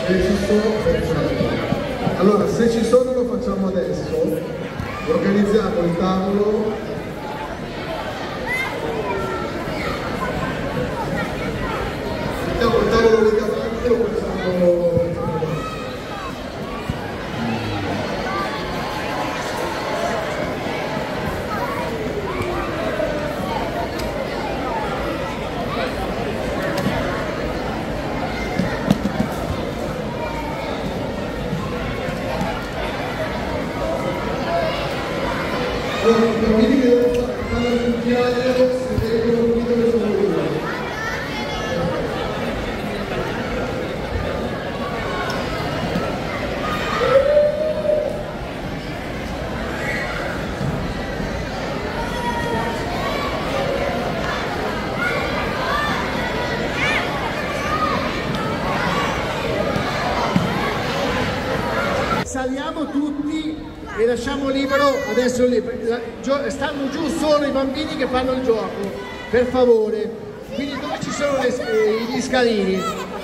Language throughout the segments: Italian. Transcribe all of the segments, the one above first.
Se ci sono, perfetto. Allora, se ci sono lo facciamo adesso, organizziamo il tavolo. Mettiamo il tavolo lì davanti, lo facciamo. Allora, i bambini che devono fare il cucchiaio si vedono qui dove sono io. Saliamo tutti e lasciamo libero adesso stanno giù solo i bambini che fanno il gioco, per favore. Quindi dove ci sono gli scalini?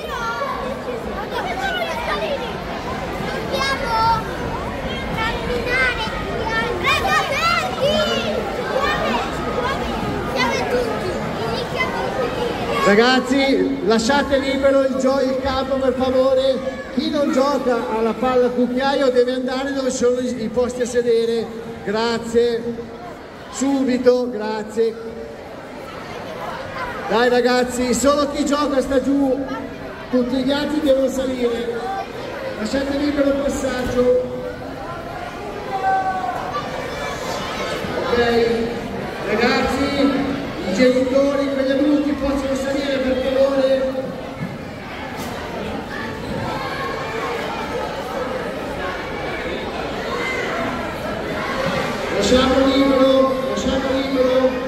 Ragazzi, lasciate libero il campo, per favore. Chi non gioca alla palla cucchiaio deve andare dove sono i posti a sedere. Grazie. Subito, grazie. Dai ragazzi, solo chi gioca sta giù, tutti gli altri devono salire. Lasciate libero il passaggio. Ok, ragazzi, i genitori, quegli adulti possono salire, per favore. Lasciamo libero, lasciamo libero.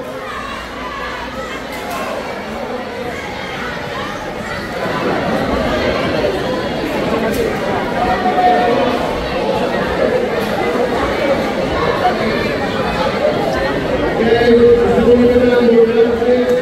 Stiamo liberando, grazie.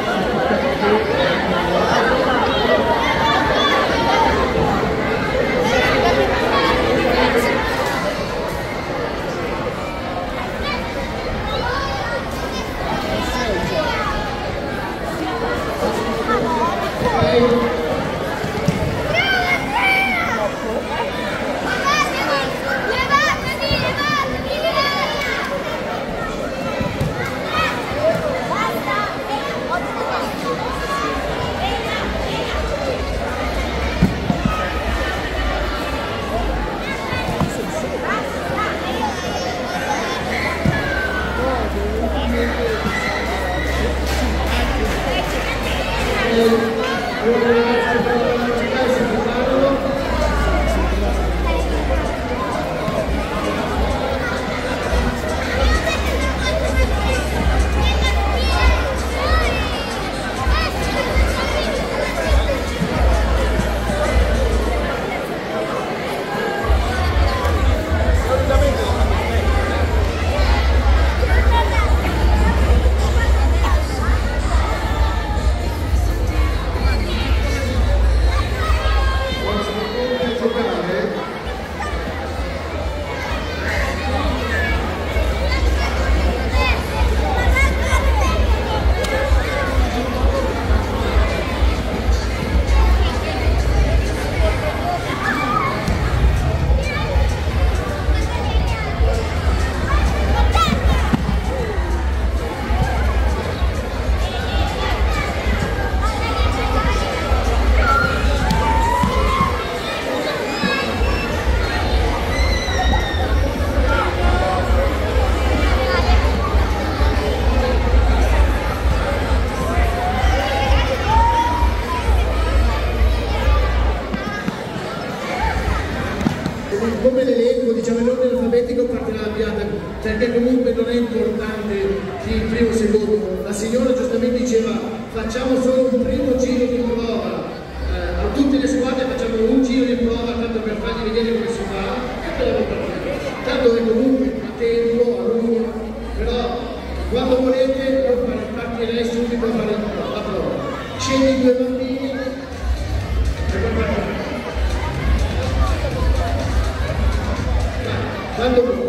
Come l'elenco, diciamo, l'ordine alfabetico partirà la pianta, perché comunque non è importante chi il primo o secondo. La signora giustamente diceva facciamo solo un primo giro di prova, a tutte le squadre facciamo un giro di prova tanto per fargli vedere come si fa, tanto è comunque a tempo, a lungo, però quando volete partirei subito a fare la prova. Scendi due bambini. quando vuoi.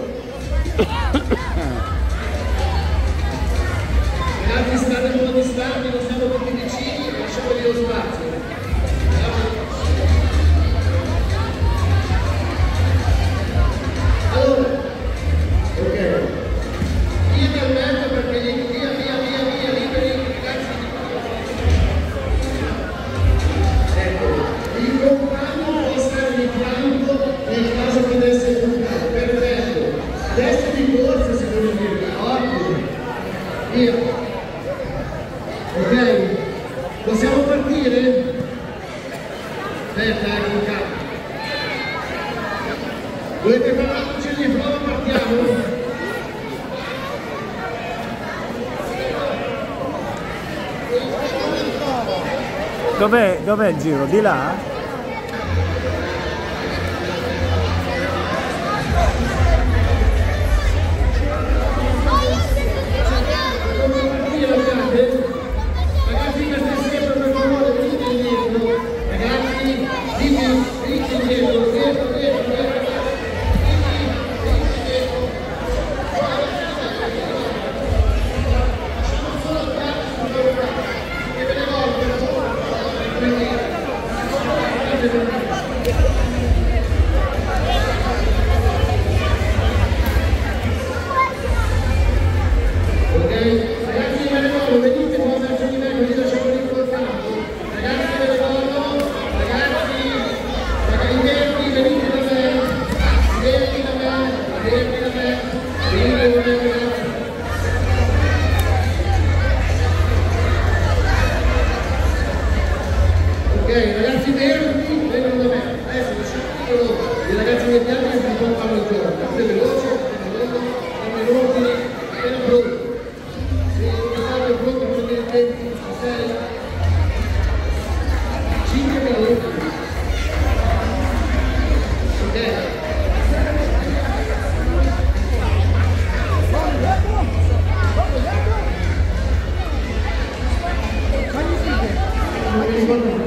Ragazzi, state un po' distanti, non siamo tutti vicini, lasciamogli lo spazio. Allora, ok, via dal mezzo perché via, liberi, ragazzi. Ecco, il compagno può stare di fianco nel caso che desse il compagno, perfetto. Adesso di corsa si può dire, ottimo, via. Ok, possiamo partire? Aspetta, ecco calma. Volete fare una luce di prova? Partiamo? Dov'è il giro? Di là? Ragazzi, che stai sempre per favore, venite indietro. Ragazzi, venite indietro, dietro. Ragazzi verdi, vengono da me. Adesso diciamo i ragazzi degli altri si portano il gioco. Fate veloce, dammi l'ordine, appena pronto. Se state pronti per il tempo, 5 minuti. Ok. Non mi ricordo più.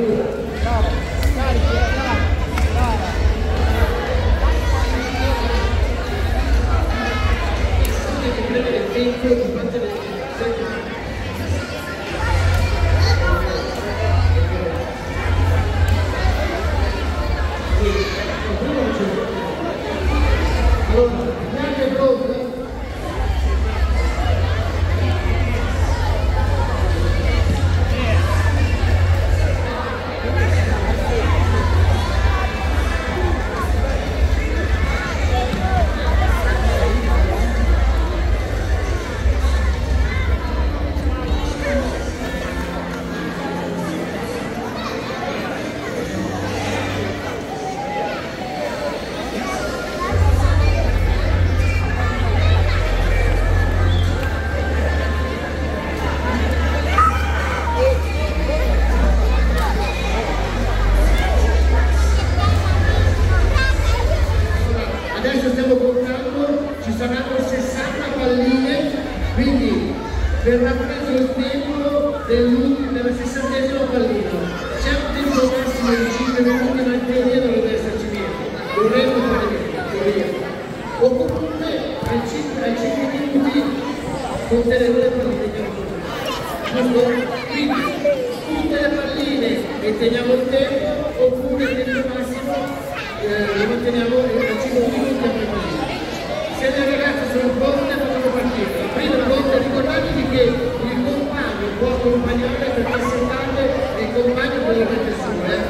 verrà preso il tempo della 60ª pallina. C'è un tempo massimo di 5 minuti, ma il teoria dovrebbe esserci meno. Dovremmo fare meno, teoria. O comunque ai 5 minuti conteremo le palline che hanno fatto. Quindi tutte le palline e teniamo il tempo, oppure il tempo massimo lo manteniamo a 5 minuti a preparare. Se le ragazze sono pronte, facciamo partire. Prima pronte, ricordatevi che il compagno può accompagnare perché sentate e il compagno può mettere su.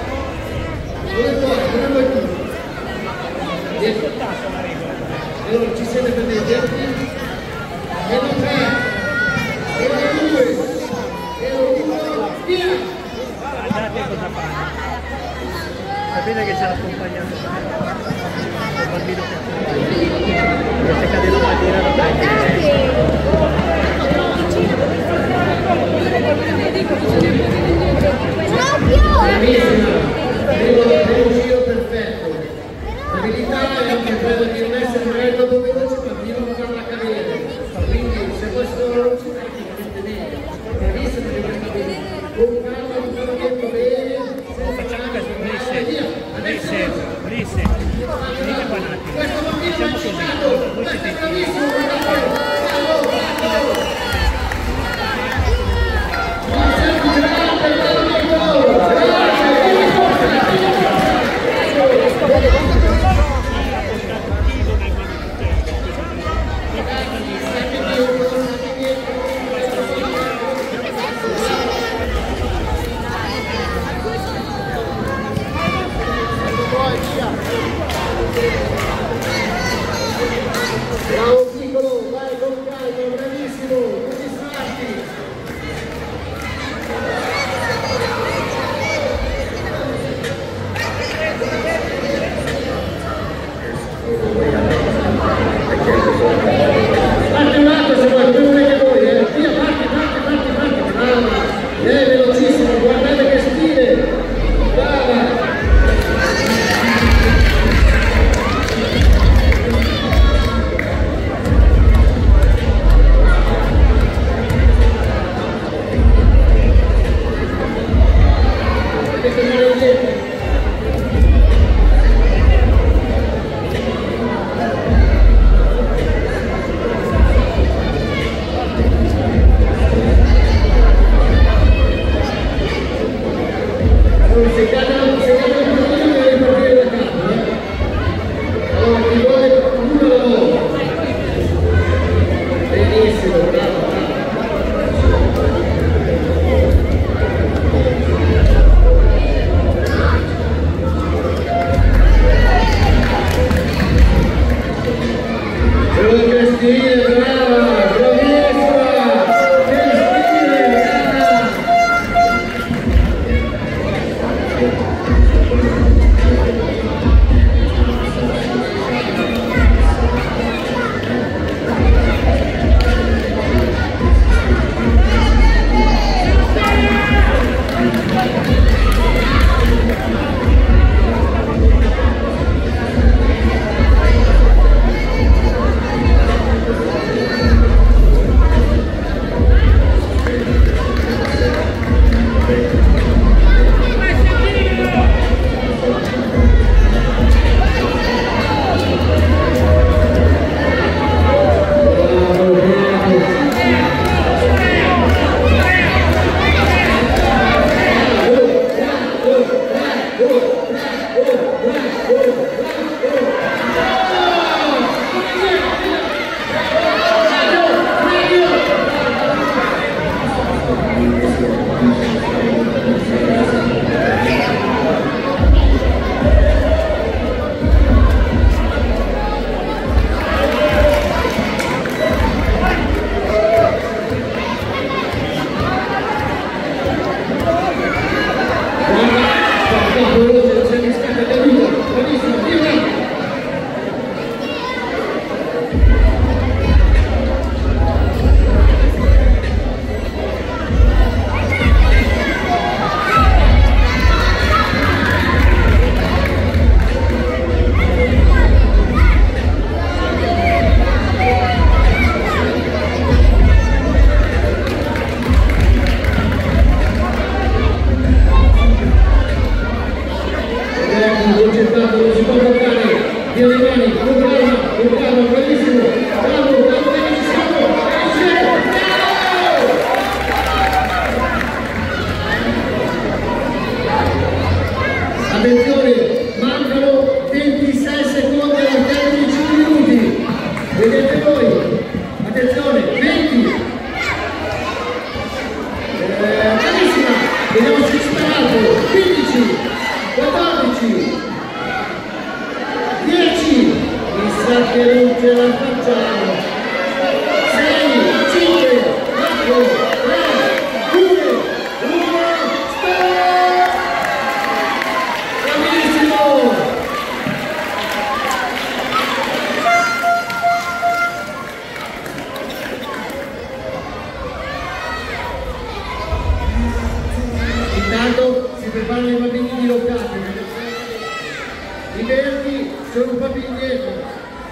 Come vuoi tu? Dietro. Allora ci siete per dei tempi? E lo 3, e lo 2, e lo 1, via! Guardate cosa fanno. Sapete che c'è l'accompagnato il bambino che accompagna. Se cade la bandiera lo prende. Bravissima! Primo giro perfetto. L'abilità è anche quella di non essere magari troppo veloce, ma di non farla cadere. Quindi se questo non si fa, meglio. Bravissima che questa bene. Con calma, con calma, bene. Facciamo questo, Ulisse. Ulisse, venite qua un attimo. Questo bambino è citato. se cade il partito deve ripartire da capo, Allora chi vuole una alla volta. Benissimo, bravo. Cristina, brava, bravissima, Cristina, brava. Attenzione, mancano 26 secondi al termine di 5 minuti. Vedete voi? Attenzione, 20. Bravissima, vediamo se è sparato. 15, 14, 10. Mi sa che non ce la facciamo. 6, 5, 4, 3, 2, 1, stop! Bravissimo! Intanto si preparano i bambini diroccati. I verdi sono un po' più indietro.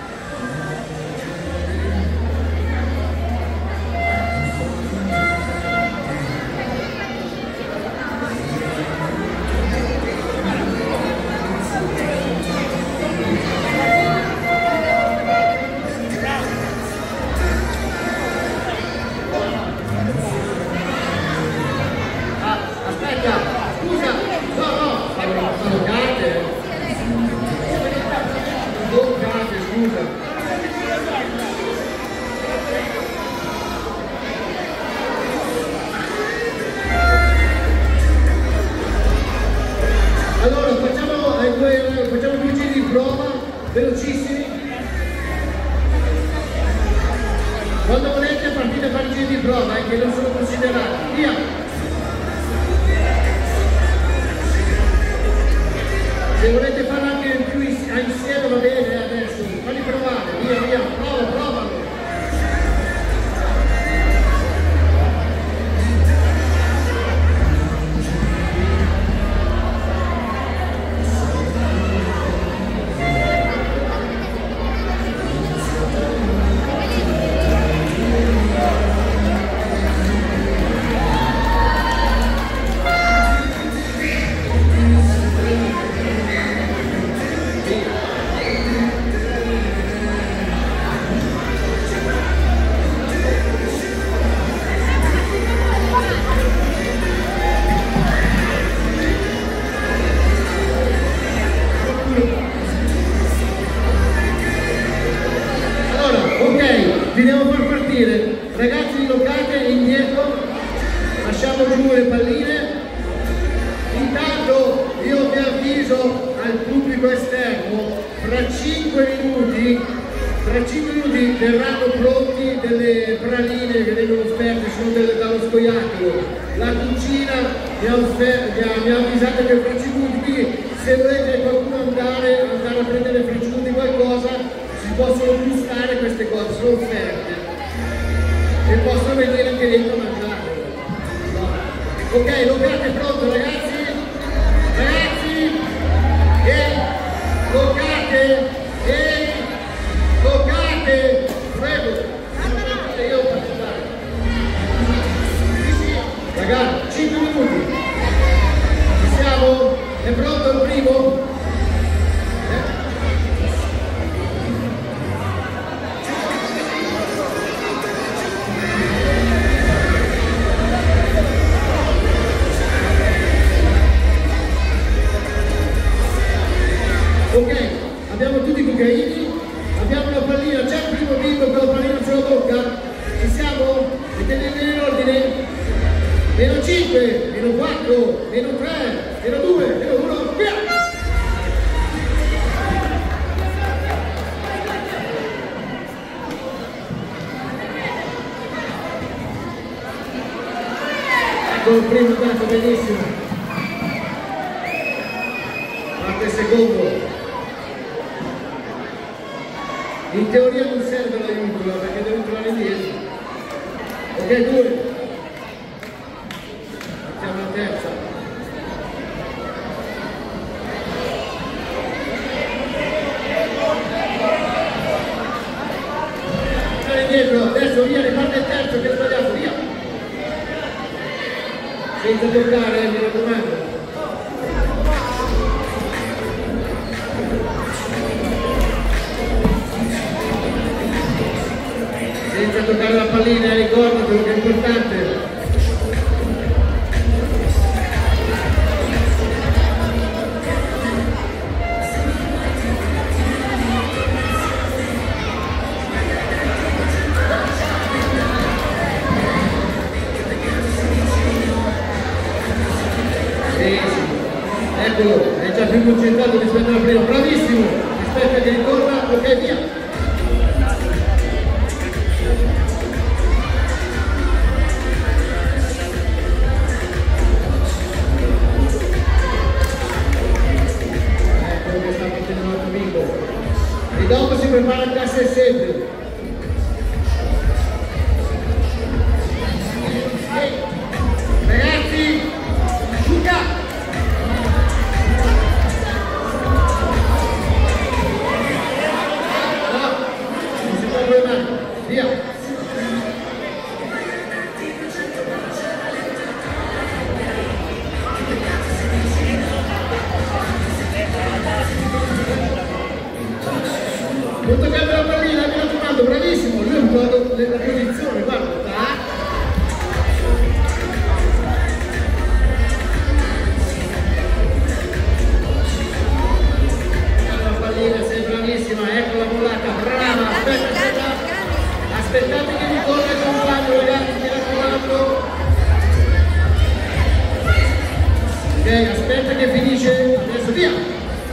Allora facciamo 2 giri di prova velocissimi. Quando volete partite a fare i giri di prova che non sono considerati. Via! Se volete farlo anche più insieme va bene adesso. Falli provare, via, provalo. pubblico esterno, fra 5 minuti verranno pronti delle praline che vengono offerte, sono dallo scoiattolo. La cucina mi ha avvisato che fra 5 minuti, se volete qualcuno andare a prendere fra 5 minuti qualcosa, si possono gustare queste cose, sono offerte. E possono venire anche dentro a mangiare. No. Ok, locate pronto ragazzi? Ragazzi! Locate! Prego! Io faccio andare. Ragazzi, 5 minuti. Ci siamo? È pronto il primo? Ok, abbiamo tutti i cucchiaini, abbiamo una pallina, c'è il primo bimbo con la pallina sulla bocca? Ci siamo? Mettete in ordine? Meno 5, meno 4, meno 3, meno 2, meno 1, via! Ecco il primo tanto benissimo. Parte il secondo. In teoria non serve l'aiuto perché devo trovare indietro. Ok, 2. Mettiamo la terza. Tornare indietro, adesso via, riparte il terzo che ho sbagliato, via. Senza toccare, mi raccomando. Senza toccare la pallina, ricordatelo che è importante. Sì. Eccolo, è già più concentrato rispetto alla prima, bravissimo! Aspetta che ritorna, ok, via! E dopo si prepara il cassa e sempre. Ragazzi, Luca! No, non si può fermare, via! Non toccate la pallina, mi raccomando, bravissimo, lui ha imparato la posizione, guarda, la pallina, sei bravissima, ecco la volata, brava, aspettate che mi torna il compagno ragazzi, mi raccomando. Ok, aspetta che finisce, adesso via!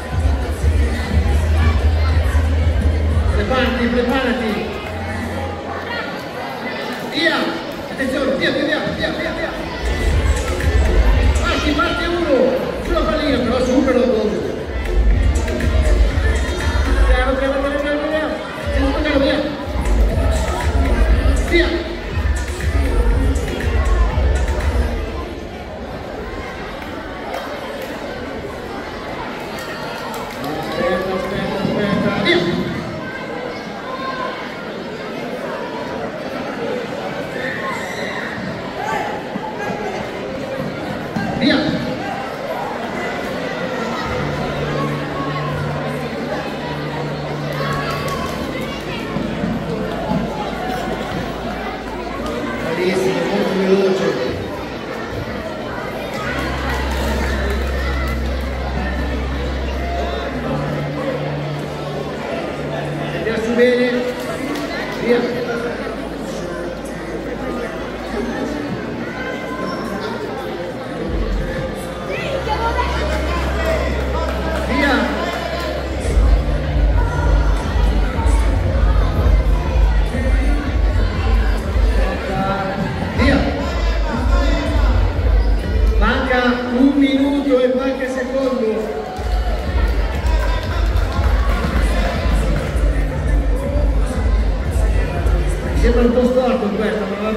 Preparati! Via! Attenzione, via! Parti uno! Sulla pallina, però supero dopo! Piano! Senza via! Via! Aspetta, via! Via! Bravissimo, molto veloce.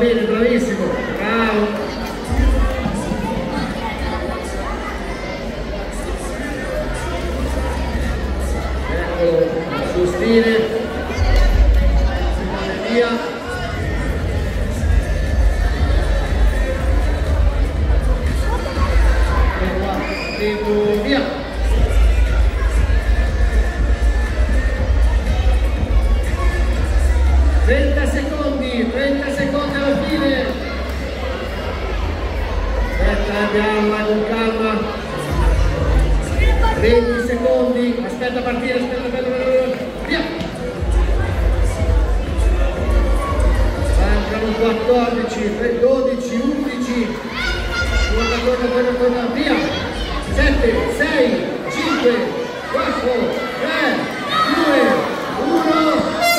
bene, bravissimo, bravo. Ecco, su stile, via. Via. 30 secondi alla fine. Aspetta, andiamo con calma. 20 secondi, aspetta a partire, via. Mancano 14, 12, 11. Torna, via. 7, 6, 5, 4, 3, 2, 1,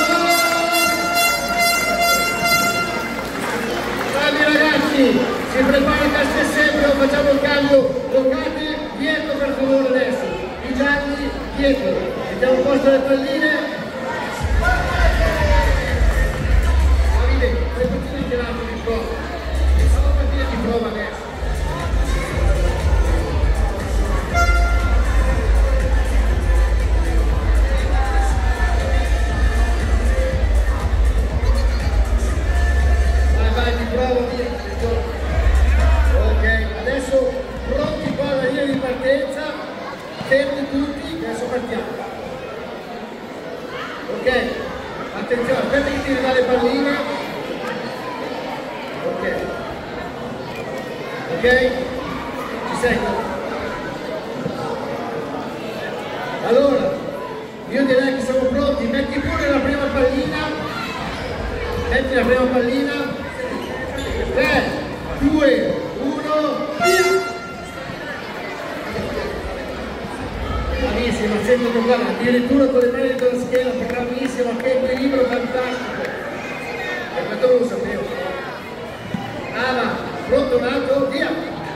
bravi ragazzi, si prepara il calcio sempre, facciamo il cambio, giocate dietro per favore adesso, i gialli dietro, mettiamo a posto le palline, Davide, le partite tirate di prova, facciamo partire di prova adesso. Ok, adesso pronti qua alla linea di partenza, fermi tutti, adesso partiamo. Ok, attenzione, aspetta che tiri dalle palline. Ok, ci sei? Allora, io direi che siamo pronti, metti pure la prima pallina, metti la prima pallina. 3, 2, 1, via! Bravissima, sempre toccata, addirittura con le mani dentro la schiena, bravissima, che equilibrio fantastico! E questo non lo sapevo. Brava, pronto un altro, via!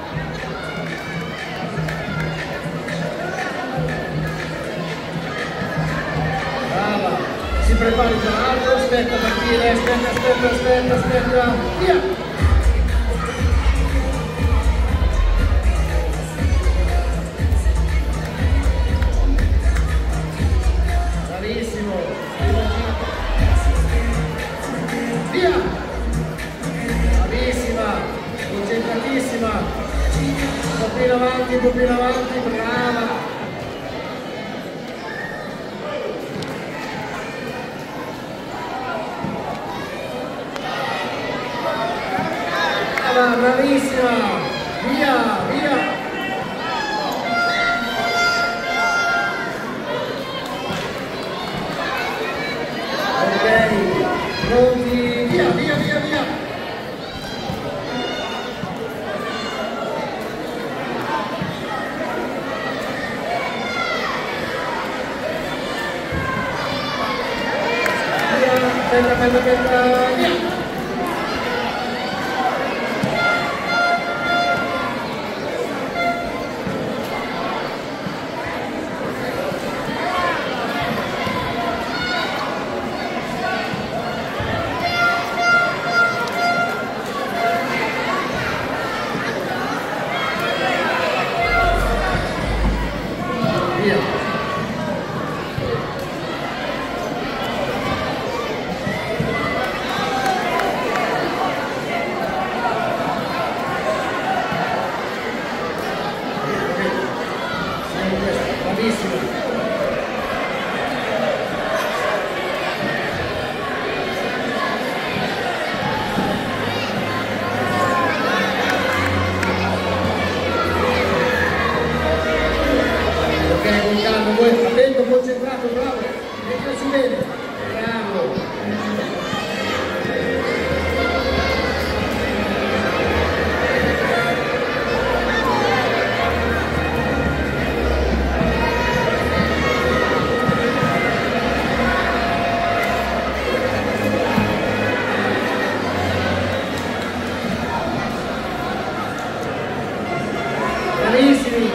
Brava, si prepara già l'altro, aspetta a partire, aspetta, via! Via! Bravissima! Concentratissima! Un po' più in avanti, brava! Brava, bravissima! Via, via! Pronti, via, via, via, via! Via, aspetta, via! Attento, concentrato, bravo, mettersi bene, bravo. Bravissimi.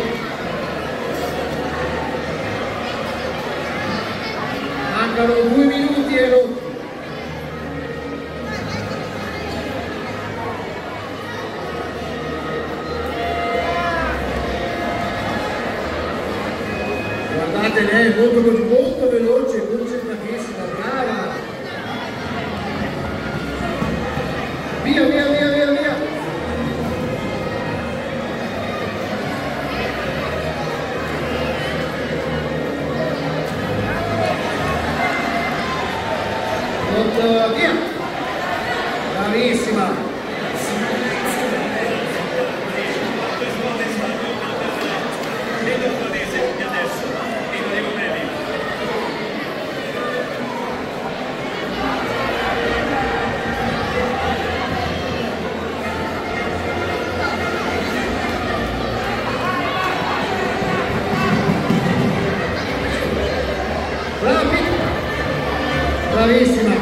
Mancano 2 minuti e rotti. Guardate lei, molto veloce, concentratissima, brava. Via. Via. Bravissima. Bravissima.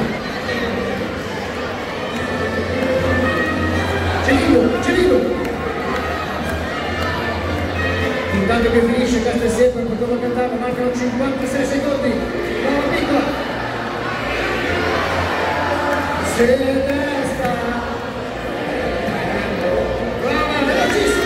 Celino. Intanto che finisce Castelsepa, per come cantava, mancano 56 secondi. Brava piccola. Se destra. Brava, velocissima.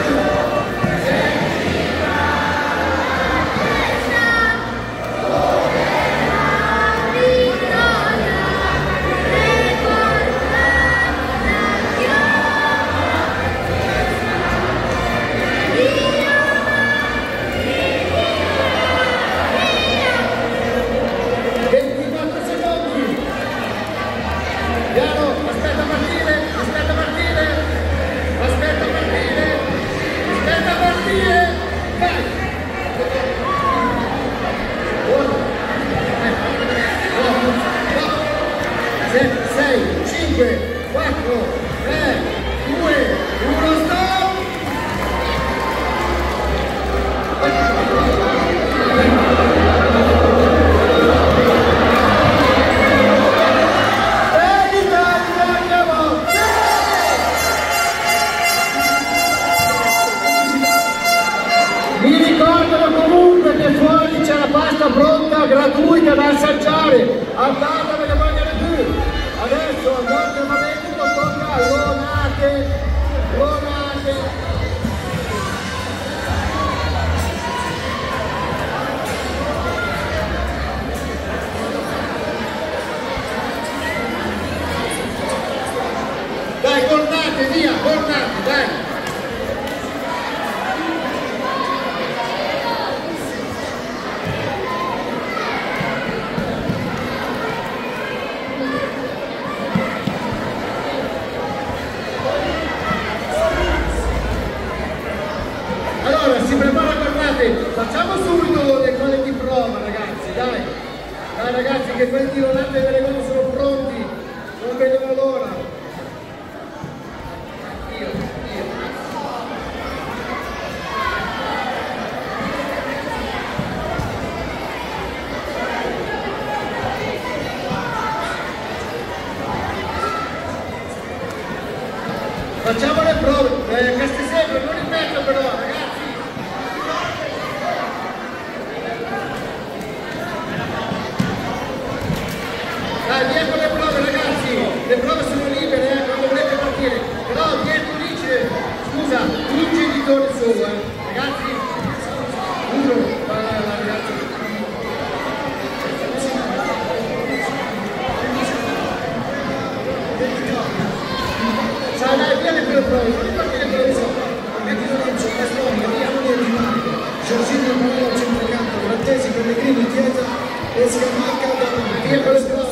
Pronta, gratuita da assaggiare, andate ve ne vogliono più. Adesso andate a Mavetico, tocca Lonate. Dai, Cornate, via, Cornate, dai. Facciamo subito le cose di prova, ragazzi, dai ragazzi, che quelli di Lonate e Venegono sono pronti, non vedono l'ora. Io. Facciamo le prove, Castelsepa, non ripeto però, ragazzi. Dietro le prove, ragazzi, le prove sono libere, quando volete partire, però dietro dice, scusa, un genitore solo, ragazzi, uno, ragazzi. Ciao, dai, via le prove, non partire per le prove. Metti Lorenzo, Castoria, via, non è rimane. Giorgino Morello al centrocampo, Frattesi, Pellegrini, Chiesa e Scamacca, via con le prove.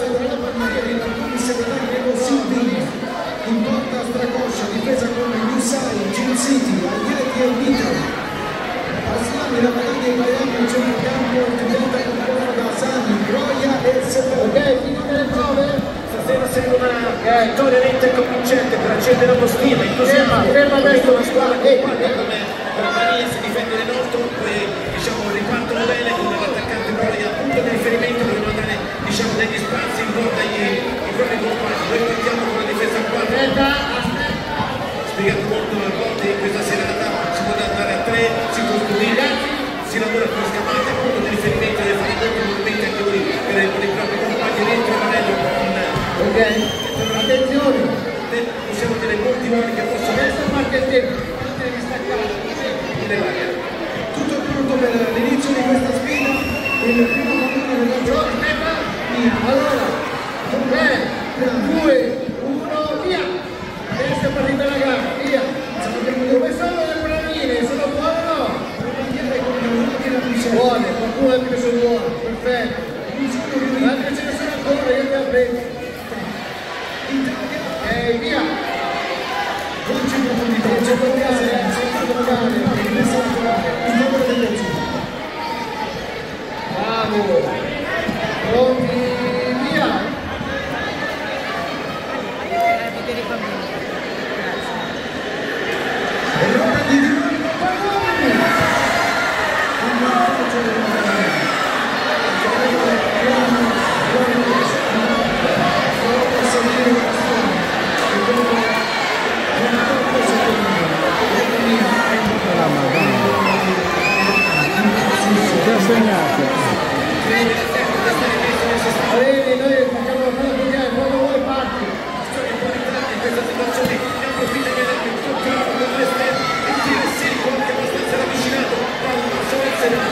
In porta Stracoscia, difesa con Newsai, Gin City, Alghetti e Vita. Aslami, Ramadani e Bayani in centrocampo, diventa composto da Sani, Groia e Seppelli. Ok, finite le prove? Stasera sembra una vittoria lenta e convincente per accendere lo stile. Ferma adesso la squadra che Romania si difende del nostro, poi diciamo ripartono bene con l'attaccante Groia, punto di riferimento per mandare diciamo degli spazi in porta ai propri compagni. Noi partiamo con la difesa a 4. Spiegato molto a volte in questa serata, si può andare a 3, si costruisce, si lavora con Scamacca, punto di riferimento deve fare molti movimenti anche lui per i propri compagni dentro il Manello con ok, attenzione, possiamo dire molti ruoli che possono essere parte del tempo, devi staccare, tutto pronto per l'inizio di questa sfida. Buone, qualcuno ha preso buono, perfetto. Altre ce ne sono ancora, io te la prendo. E via. Non c'è profondità, c'è Bravo. Pronti, via. Vedere i bambini. è l'ora di Di Già segnato. Vedi, noi facciamo la cosa così, quando vuoi parti. In questa situazione ne approfitta immediatamente il toccato dall'esterno e tira secco anche abbastanza ravvicinato dalla sorte della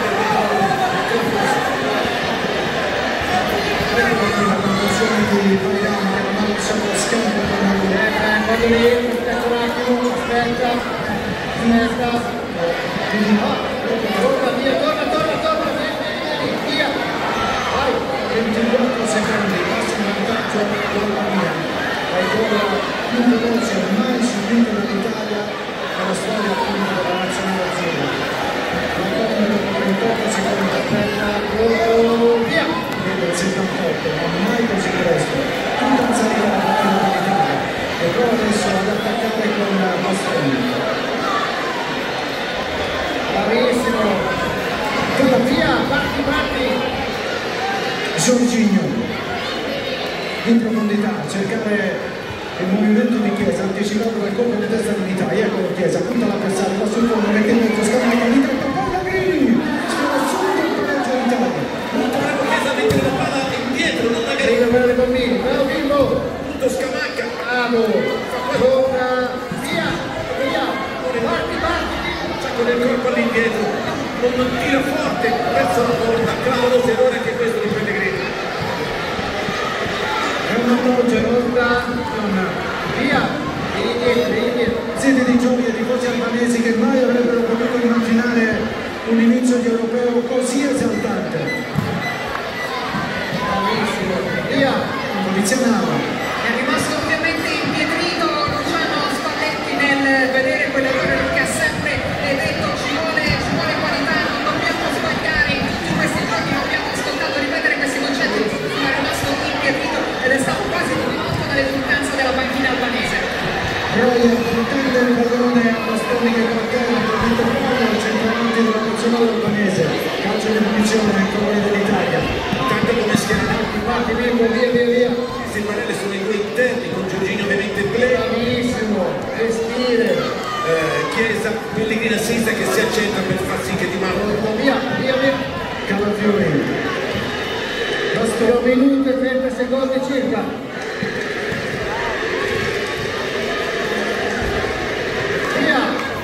Quando li aspetta un attimo, aspetta, torna via, torna, via, vai, 24 secondi, passa in vantaggio l'Albania, è quella più veloce mai subita dall'Italia nella storia appunto della nazionale azzurra. Ancora dopo 28 secondi, via, vede il 78, ma mai così presto. Tutta salita la partita dell'Italia e poi adesso ad attaccare con Bastoni. bravissimo, torna via, parti. Giorginio in profondità, cercare il movimento di Chiesa, anticipato dal colpo di testa di Italia. Eccolo Chiesa, punta l'avversario, va sul fondo, mette in mezzo, scamata, di troppo, poi Gabrini, sfiora subito il pareggio d'Italia. Bravo Chiesa a mettere la palla indietro, non magari Devi avere i bambini, bravo Bimbo, punto Scamacca. bravo, torna via, parti, Con il corpo all'indietro, non tira forte verso la porta, clamoroso errore anche questo di Pellegrini. È un appoggio, via, indietro. siete di gioia di tifosi albanesi che mai avrebbero potuto immaginare un inizio di europeo così esaltante. Bravissimo, via. Polizianava. È rimasto ovviamente impietrito Luciano Spalletti nel vedere quell'errore che ha sempre detto ci vuole qualità, non dobbiamo sbagliare. In questi giorni abbiamo ascoltato ripetere questi concetti, ma è rimasto impietrito ed è stato quasi coinvolto dall'esultanza della panchina albanese. Royer protende il pallone a Bastoni che trattiene il momento fallo al centravanti della nazionale albanese. Calcio di punizione in favore dell'Italia. Tanto come schieramenti, Parti Bimbo, via. i Separelli sono i due interni con Giorginio ovviamente in play. Bravissimo, gestire. Chiesa, Pellegrini a sinistra che si accentra per far sì che Di Marco Via. Calafiori. Bastoni, 1 minuto e 30 secondi circa. Via.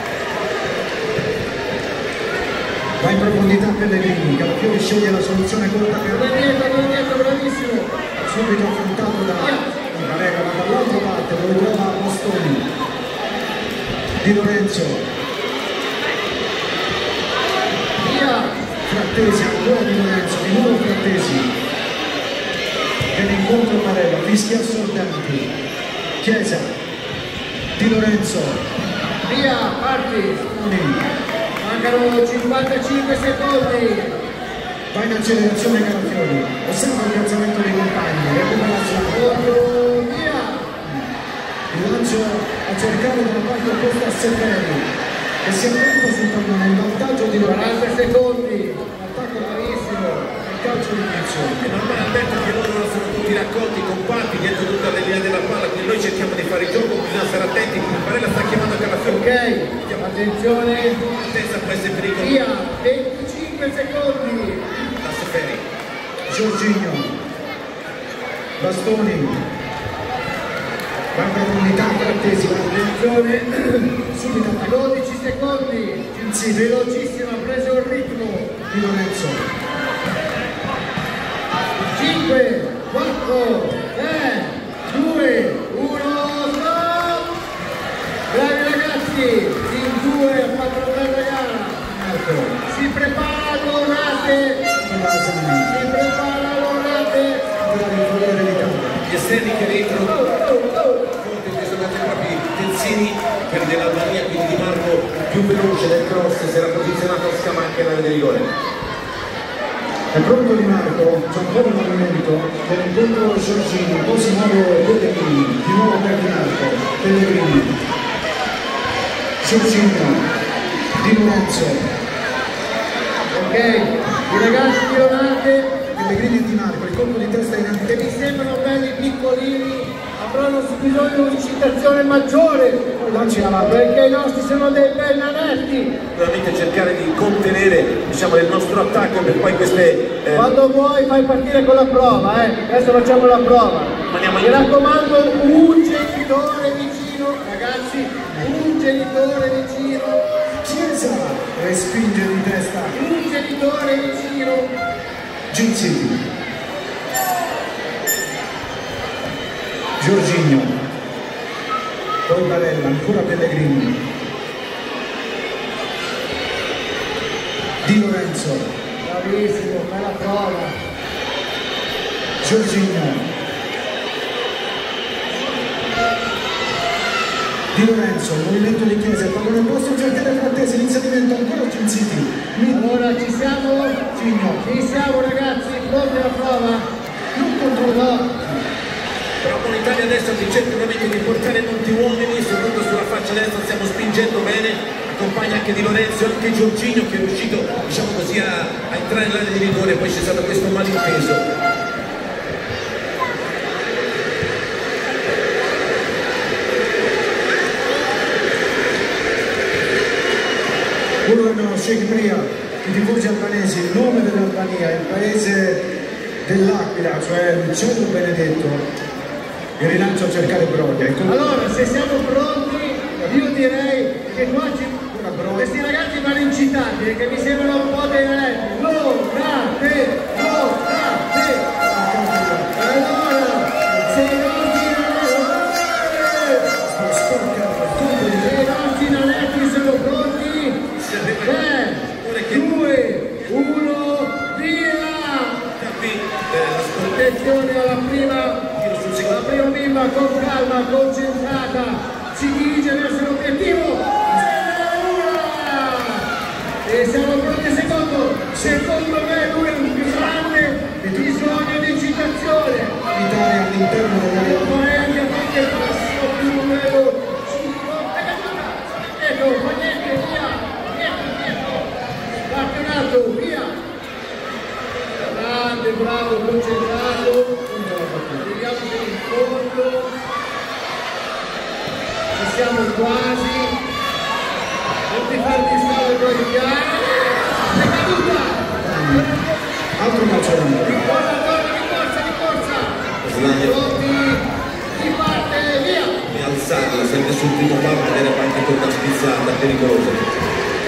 Va in profondità Pellegrini. Calafiori sceglie la soluzione corta Non per è dietro, bravissimo. subito affrontato da Varela, ma dall'altra parte dove trova Bastoni. Di Lorenzo. Via. Frattesi, ancora Di Lorenzo, di nuovo Frattesi. Viene incontro Varela, fischia assordanti. Chiesa. Di Lorenzo. Via, parti. Mancano 55 secondi. Va in accelerazione Calafiori. Osserva il piazzamento dei compagni. Recupera Slavo. Via. Il lancio a cercare dalla parte opposta a Severi. E si avventa sul pallone. Il vantaggio di Lorenzo. 40 secondi. Attacco bravissimo. Il calcio di punizione. è normale Alberto che loro non sono tutti raccolti compatti dietro tutta la linea della palla, quindi noi cerchiamo di fare il gioco, bisogna stare attenti. Varela sta chiamando Calafiori. Ok, attenzione. Attesa può essere pericoloso. Via, 25 secondi. Da Seferi. Giorginio. Bastoni. Va in profondità Frattesi. Attenzione. Subito attacco. 12 secondi. Sì, Velocissimo, ha preso il ritmo. Di Lorenzo. 5, 4, 3, 2, 1, stop! Bravi ragazzi, in 2 a 4 per la gara. Si preparano si prepara Lonate. Gli esterni che rientrano in questo caso proprio Terzini, quelli dell'Albania, quindi Di Marco più veloce del cross, si era posizionato a Scamacca nell'area di rigore. È pronto Di Marco, c'è un po' di movimento per incontro Giorgini, poi si muove Pellegrini, di nuovo per Di Marco, Pellegrini, Giorgino, Di Lorenzo, Ok, i ragazzi di Lonate Pellegrini e Di Marco, il colpo di testa in che mi sembrano belli piccolini avranno bisogno di un'eccitazione maggiore perché i nostri sono dei bei nanetti. Veramente cercare di contenere, diciamo, il nostro attacco per poi queste Quando vuoi fai partire con la prova, adesso facciamo la prova. Mi raccomando, un genitore vicino, ragazzi, un genitore vicino, Chiesa, respinge di testa, un genitore vicino. Ginzini, Giorginio, poi Barella, ancora Pellegrini, Di Lorenzo, Bravissimo, bella prova. Giorginio, Di Lorenzo, movimento di Chiesa, pallone posto, cercare frattesi, l'inserimento ancora Ginzini, Allora ci siamo? Ci siamo ragazzi, pronti alla prova? non controlla. Però con l'Italia adesso cerca veramente di portare molti uomini, soprattutto sulla faccia destra stiamo spingendo bene, accompagna anche Di Lorenzo e anche Giorginio che è riuscito, diciamo così, a entrare nell'area di rigore, poi c'è stato questo malinteso. Furono Sheikh Bria, i tifosi albanesi, il nome dell'Albania, il paese dell'Aquila, cioè il cielo benedetto. Il rilancio a cercare Brodia. Allora, se siamo pronti, io direi che qua questi ragazzi vanno incitati, perché mi sembrano un po' dei ragazzi. Lonate! Allora, se i nostri nanetti sono pronti, 3, 2, 1, via! Attenzione alla prima bimba con calma, concentrata, si dirige verso l'obiettivo e siamo pronti al secondo me lui ha un grande bisogno di eccitazione. L'Italia all'interno della Moretti ha fatto il passo più lungo, ecco, fa niente, via, campionato, via, grande, bravo, concentrato. Vediamo in fondo, ci siamo quasi, non ti far distrarre con i piani, è caduta! altro calcio d'angolo. Di corsa! Pronti, di parte, via! E alzarla sempre sul primo palo, vedere anche con una spizzata pericolosa.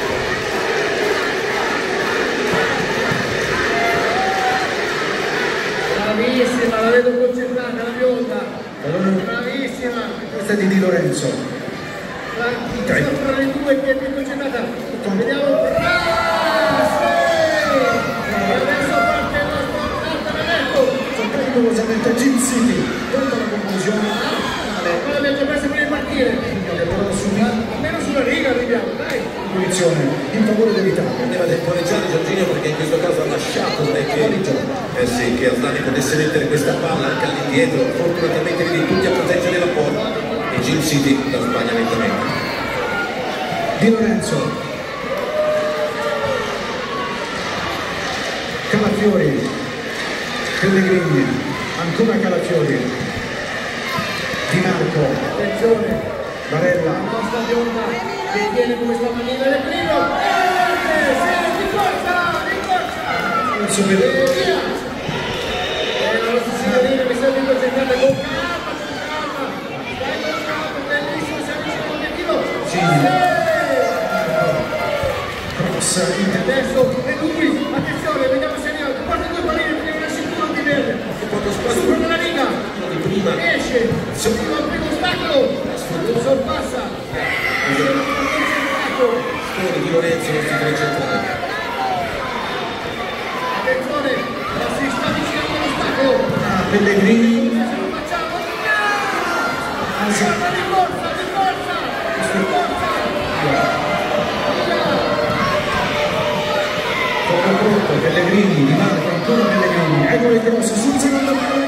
Bravissima, la vedo concentrata, la bionda. Bravissima. Questa è di Lorenzo. Tra le due che è più concentrata. Vediamo. E adesso parte il nostro allenamento. Pericolosamente Ginzini. Pronta la conclusione. Ma l'abbiamo già perso prima di partire. Però Almeno sulla riga arriviamo, dai. punizione in favore dell'Italia. Deve temporeggiare Giorginio perché in questo caso ha lasciato che Asllani potesse mettere questa palla anche all'indietro, fortunatamente vedi tutti a proteggere la porta e Ginzini la sbaglia lentamente. Di Lorenzo, Calafiori, Pellegrini, ancora Calafiori, Di Marco, Attenzione. Barella, La nostra bionda che tiene questa manina del primo. Di corsa! subito. E via! La nostra signorina mi sta più concentrata con calma. Dai con calma, bellissimo, si avvicina all'obiettivo. Sì. Cross, Adesso è lui, attenzione, vediamo se arriva. Porta due pallini perché non è sicuro di verde. Supera la riga. Esce, arriva al primo ostacolo. Lo sorpassa. Sono concentrato. Di Lorenzo non si deve centrare. Pellegrini. Poco pronto, Pellegrini, Di Marco, ancora Pellegrini, ecco il cross sul secondo palo.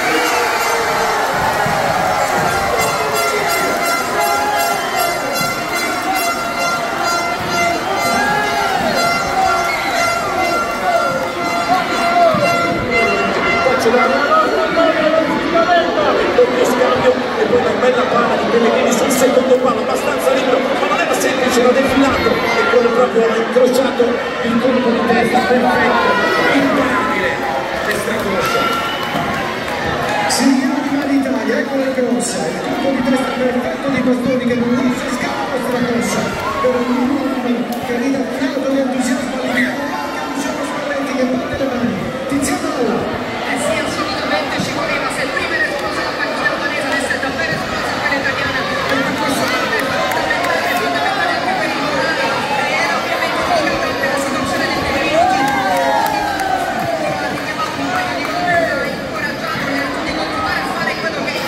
doppio scambio e poi una bella palla di Pellegrini sul secondo palo, abbastanza libero, ma non era semplice, era defilato e quello proprio ha incrociato il colpo di testa perfetto, imparabile, Stracoscia. Segniamo di mano d'Italia, ecco la grossa, il colpo di testa perfetto di Bastoni che non riesce a scappare Stracoscia, per un uomo che rida fiato di entusiasmo all'interno, anche Luciano Spalletti che batte le mani, Tiziano Alla. Sì, assolutamente ci voleva, se prima era esplosa la panchina albanese, adesso è davvero esplosa quella italiana, questo è fondamentale anche per il morale, era ovviamente importante la situazione dei primi minuti, ha richiamato un paio di volte, ha incoraggiato gli altri di continuare a fare quello che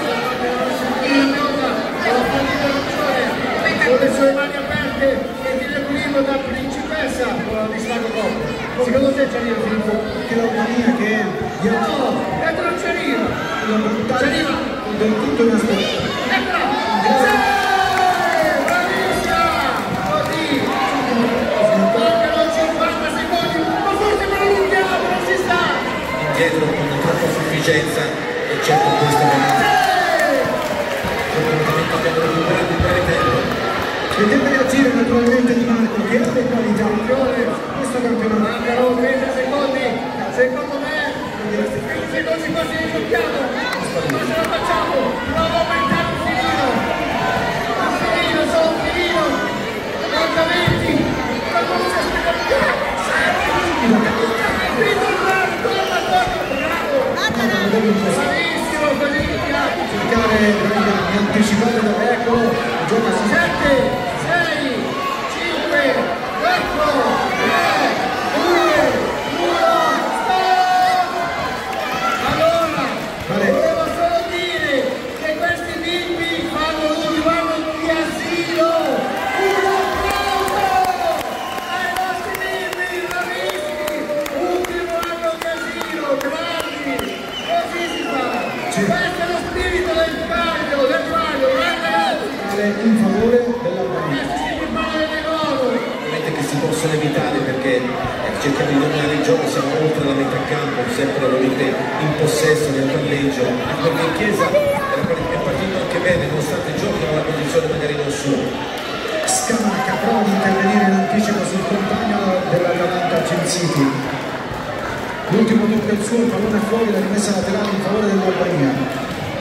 con le sue mani aperte e di equilibrio da principessa con la distacco dopo. Secondo te c'è il Filippo? Che l'Albania che No, dentro non ci arriva! Ci arriva! del tutto inaspettato. Eccola! Bravissima! Così! Mancano 50 secondi, ma forse per l'ultima, non si sta! Indietro con troppa sufficienza e certo questo momento. Fortunatamente abbiamo recuperato il breve tempo. E deve reagire naturalmente Di Marco che ha le qualità questo campionato. Mancano 30 secondi, secondo me 20 secondi quasi li giochiamo, ma ce la facciamo, prova a aumentare un filino, solo un filino, 30-20, ma non si aspetta più, bravissimo, così mi piace. Cercare di anticipare da Eccolo, gioca su 7, 6, 5, 4, 3, 2, 1, stop! Allora, volevo solo dire che questi bimbi fanno l'ultimo anno di asilo! Un applauso ai nostri bimbi, bravissimi! Ultimo anno di asilo, bravi! Così si fa! Questo è lo spirito del Vaglio, in favore dell'Albania. Ovviamente che si possono evitare perché cerchiamo di dominare il gioco, siamo oltre la metà campo, sempre ovviamente in possesso nel palleggio, anche perché in Chiesa è partito anche bene, nonostante giochino la posizione magari non sua. Scamacca prova di intervenire in anticipo sul compagno dell'Atalanta City. L'ultimo tocco è il suo, il pallone è fuori, la rimessa laterale in favore dell'Albania.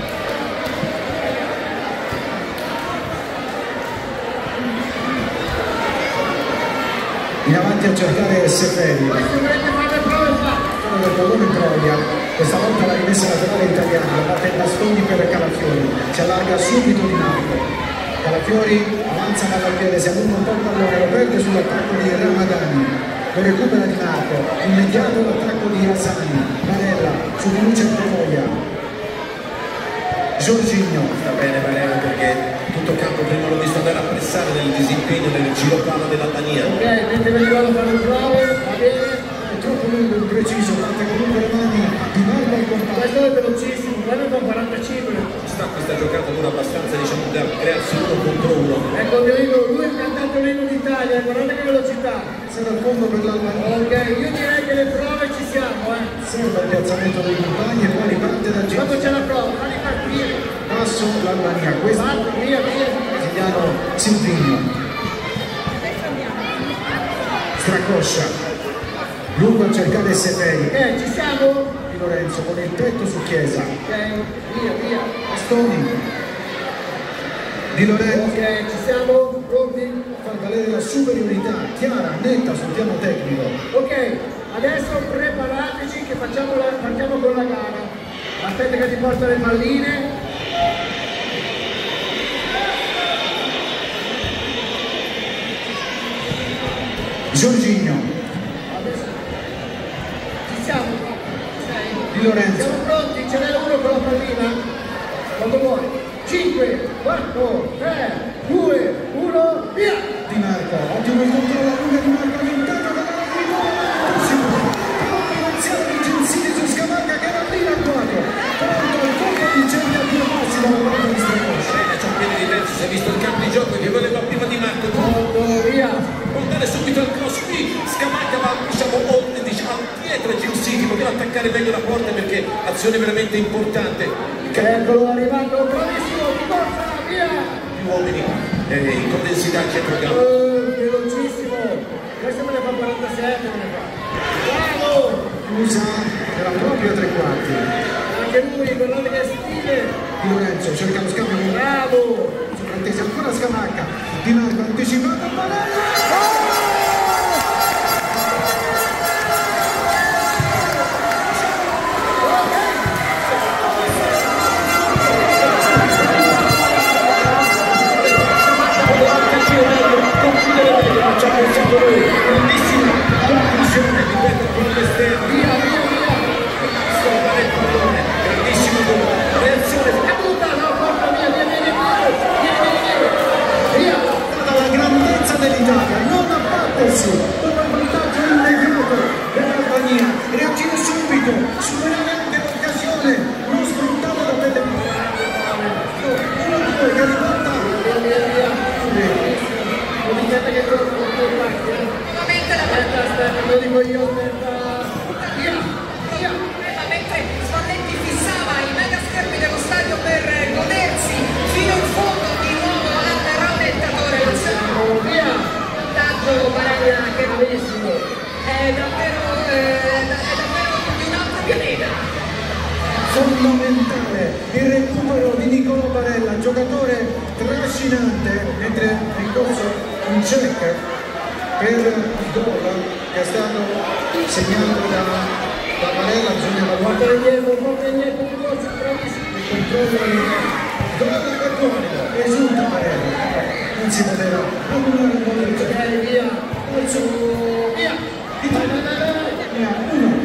In avanti a cercare Seferi. Quello del pallone Troia, questa volta la rimessa laterale italiana, la batte i bastoni per Calafiori, si allarga subito Di Marco. Calafiori avanza dall'alpiede, si allunga un po' il pallone, lo perde sull'attacco di Ramadani, lo recupera Di Marco, immediato l'attacco di Asani, Varela, su di lui c'è Troia. Jorginho. Sta bene Varela perché tutto campo prima l'ho visto andare a pressare nel disimpegno nel giro palla dell'Albania. Ok, mentre venivano a fare un bravo, va bene. È troppo lungo, impreciso, batte comunque le mani Di Marco al compagno. Questo è velocissimo, guarda con 45. Questa giocata dura abbastanza, diciamo, da crearsi uno contro uno. Ecco, lui è cantato l'inno d'Italia, guardate che velocità. Serve al fondo per l'Albania. Ok, io direi che le prove ci siamo, Serve il piazzamento dei compagni e poi riparte da Quando Gento. c'è la prova, fammi partire. Passo l'Albania, questo Parto, via. brasiliano Silvino. Stracoscia. Lungo a cercare Seferi. Ok, ci siamo? Di Lorenzo con il petto su Chiesa. Ok, via. Bastoni. Di Lorenzo. Ok, ci siamo? Pronti? Fa valere la superiorità chiara, netta sul piano tecnico. Ok, adesso preparateci che partiamo con la gara. Aspetta che ti porto le palline. Jorginho. Adesso. Ci siamo? Di Lorenzo. Siamo pronti? pallina? Quando vuoi. 5, 4, 3, 2, 1, via! Di Marco, ottimo il controllo a lunga di Marco, aiutato dall'arbitro. Iniziale di Gensini su Scamacca che era lì l'agguato. Pronto il colpo vincente a 2 passi dalla parte di Strecoscia. C'è un piede di terzo, si è visto il campo di gioco che voleva prima di Marco. Via! Può andare subito al cross qui, Scamacca va diciamo dietro Gensini, poteva attaccare meglio la porta perché azione veramente importante. Eccolo arrivato, bravissimo, di forza, via! Più uomini in condensità centro campo. Velocissimo, questo me ne fa 47, me ne fa. Bravo! Usa era proprio a 3 quarti. Anche lui, guardate che stile! Di Lorenzo cerca lo scambio con Bravo! soprattesi ancora Scamacca. Di Marco anticipato a Barella. Grandissima conclusione di questo gol esterno, grandissimo gol, reazione Dalla grandezza dell'Italia, non abbattersi dopo il vantaggio immediato dell'Albania, reagire subito, superare l'occasione, non sfruttata da Pellegrini. 1-2 che riporta Nuovamente la lo dico io, via! mentre Spalletti fissava i mega schermi dello stadio per godersi fino in fondo di nuovo al rallentatore Via! vantaggio Barella che bravissimo è davvero di un altro pianeta. fondamentale il recupero di Nicolò Barella, giocatore trascinante, mentre è in corso un check per il gol che è stato segnato da Barella. Bisogna Guarda evaluare indietro, di corsa, bravissimo! il controllo gol vergogna, esulta Barella, non si poteva annullare il gol del gioco. Via! Via! Italia 1.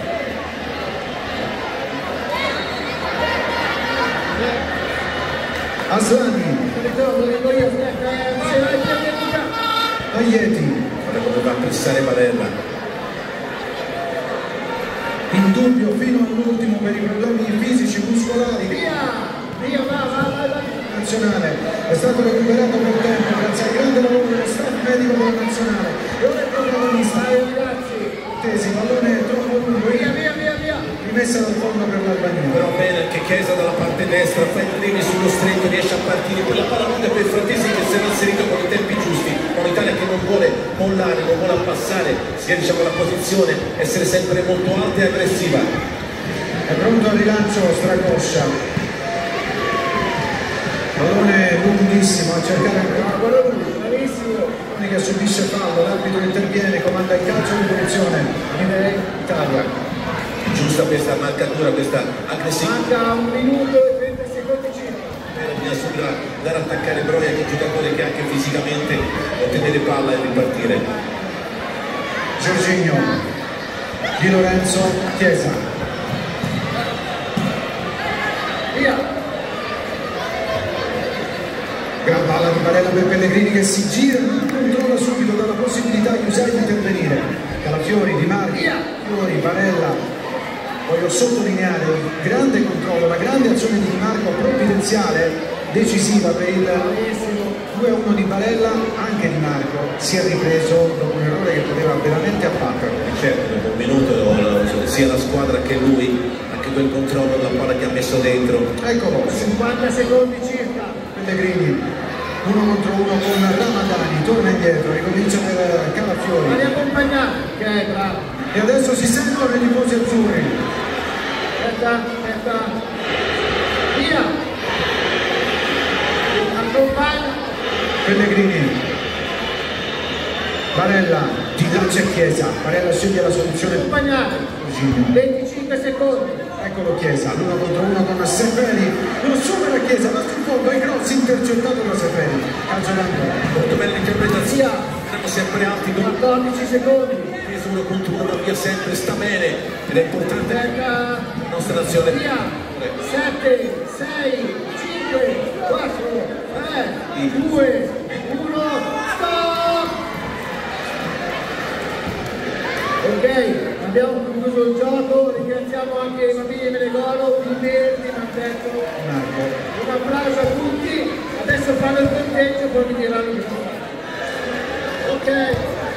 Aslani, Lo dico io, Aieti, guarda come va a pressare Barella. in dubbio fino all'ultimo per i problemi fisici muscolari. via, va! Nazionale è stato recuperato per tempo grazie al grande lavoro dello staff medico della nazionale e ora il protagonista Ragazzi, tesi, pallone troppo lungo, via! rimessa dal fondo per l'Albania. Però bene anche Chiesa dalla parte destra, fa il primi sullo stretto, riesce a partire, poi la palla lunga per Frattesi che si è inserito con i tempi giusti, un'Italia che non vuole mollare, non vuole abbassare sia diciamo la posizione, essere sempre molto alta e aggressiva. È pronto al rilancio Stracoscia, pallone lunghissimo a cercare Bravissimo! che subisce fallo, l'arbitro interviene, comanda il calcio di punizione in Italia. Giusta questa marcatura, questa aggressività. Manca 1 minuto e 30 secondi circa. Bisogna subito andare a attaccare Broia, che è un giocatore che anche fisicamente può tenere palla e ripartire. Giorginio, Di Lorenzo, Chiesa. Via! Gran palla di Barella per Pellegrini che si gira, non controlla subito dalla possibilità di usare di intervenire. Calafiori, Di Marco, Fiori, Barella. Voglio sottolineare il grande controllo, la grande azione di Di Marco provvidenziale, decisiva per il 2-1 di Barella. Anche Di Marco si è ripreso dopo un errore che poteva veramente abbatterlo. Certo, dopo un minuto sia la squadra che lui, anche quel controllo della palla che ha messo dentro. Eccolo, 50 secondi circa. Pellegrini, 1 contro 1 con Ramadani, torna indietro, ricomincia per Ma li Calafiori. accompagnati. Ok, bravo. E adesso si sentono i tifosi azzurri. Aspetta. Via! Accompagna. Pellegrini, Barella, di là c'è Chiesa, Barella sceglie la soluzione. Accompagnati. Giorginio. 25 secondi. Eccolo Chiesa, l'1 contro 1 con Seferi, lo supera Chiesa, ma sul fondo il cross intercettato da Seferi. Calcio d'angolo. Molto bella l'interpretazione, Via! siamo sempre alti con 14 secondi. Chiesa 1 contro 1, ma via sempre, sta bene ed è importante per Aspetta. la nostra nazione. Via! 7, 6, 5, 4, 3, 2, 1, stop! Ok, abbiamo concluso il gioco, ringraziamo anche i bambini di Menegolo, i verdi, Mantetto. Un applauso a tutti, adesso fanno il conteggio e poi mi diranno che cosa fare. Ok.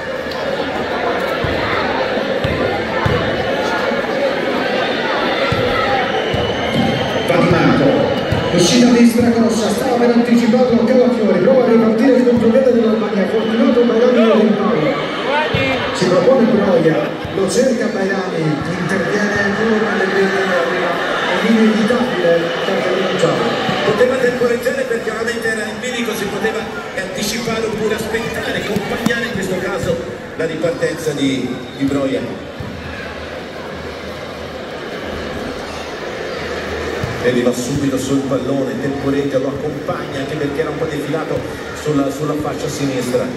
Uscita di Stracoscia, stava per anticipato a Calafiori, prova a ripartire il contropiede dell'Albania, Fortunato Bairami in rimpallo. Si propone Broia, lo cerca Bairami, interviene ancora è inevitabile cartellino giallo. Poteva temporeggiare perché veramente era in bilico, si poteva anticipare oppure aspettare, accompagnare in questo caso la ripartenza di Broia. Vedi, va subito sul pallone, temporeggia, lo accompagna anche perché era un po' defilato sulla fascia sinistra.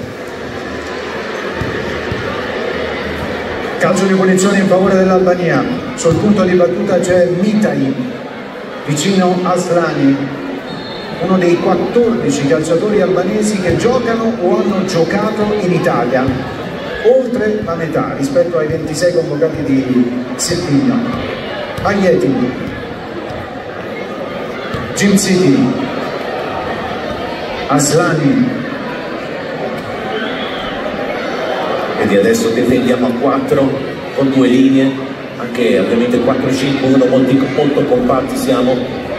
Calcio di punizione in favore dell'Albania, sul punto di battuta c'è Mitai, vicino Aslani, uno dei 14 calciatori albanesi che giocano o hanno giocato in Italia, oltre la metà rispetto ai 26 convocati di Silvino. Aglieti, Jim City, Aslani. Vedi, adesso difendiamo a 4 con 2 linee, anche ovviamente 4-5-1, molto compatti siamo.